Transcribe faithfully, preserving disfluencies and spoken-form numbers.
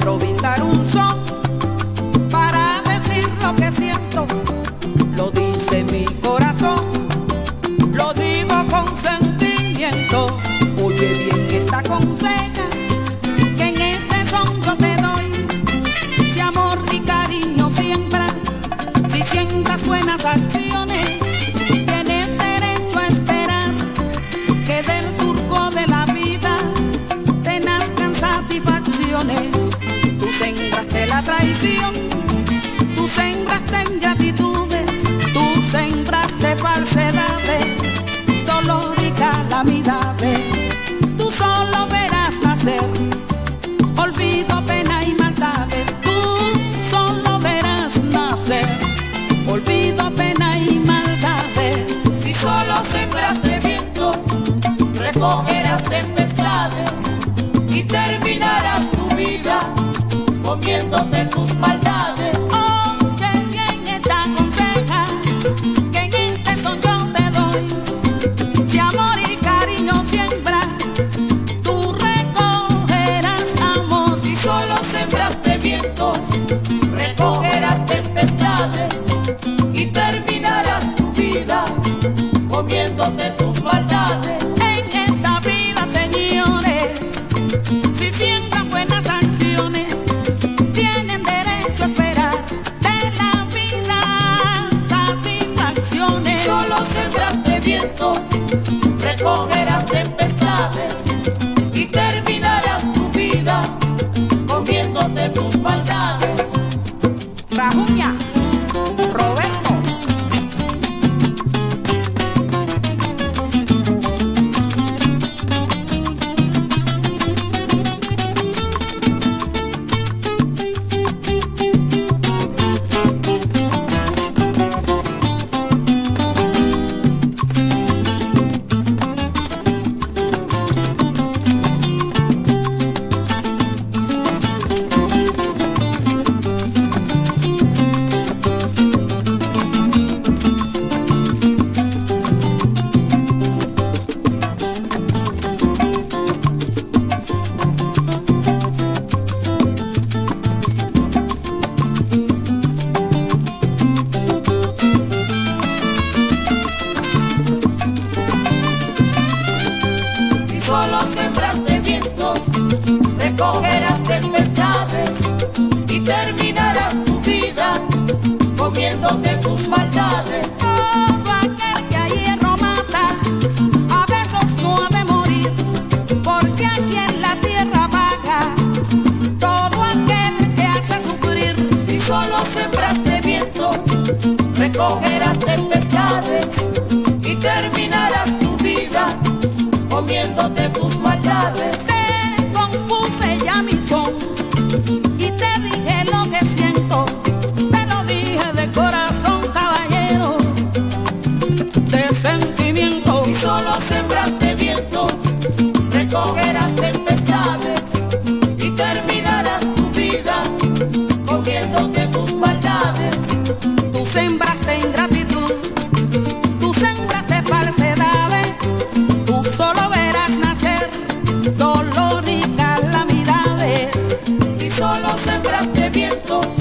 improvisar un son para decir lo que siento. Lo dice mi corazón, lo digo con sentimiento. Oye bien esta conseja que en este son yo te doy. Si amor y cariño siembras, si siembras buenas acciones, tienes derecho a esperar que del surco de la vida te nazcan satisfacciones. Tú sembraste la traición, tú sembraste ingratitudes, tú sembraste falsedades, dolor y calamidades. Tú solo verás nacer olvido, pena y maldades. Tú solo verás nacer olvido, pena y maldades. Si solo sembraste vientos, recogerás tempestades y terminarás tu vida comiéndote tus maldades. Oye bien esta conseja que en este son yo te doy. Si amor y cariño siembras, tú recogerás amor. Si solo sembraste vientos, recogerás tempestades y terminarás tu vida comiéndote tus maldades. En esta vida, señores, si siembran buenas acciones, tienen derecho a esperar de la vida satisfacciones. Si solo sembraste vientos, recogerás tempestades y terminarás tu vida comiéndote tus maldades. Rajuña, Roberto. Solo sembraste vientos, recogerás tempestades y terminarás tu vida comiéndote tus maldades. Todo aquel que a hierro mata, a besos no ha de morir, porque aquí en la tierra paga todo aquel que hace sufrir. Si solo sembraste vientos, recogerás tempestades y terminarás tu vida comiéndote tus maldades. Te compuse ya mi son y te dije lo que siento, te lo dije de corazón, caballero, de sentimiento. Si solo sembraste vientos, recogerás tempestades y terminarás tu vida comiéndote tus maldades. Tú sembraste ingratitud, tú sembraste falsedades, tú solo verás nacer dolor y calamidades. Si solo sembraste vientos,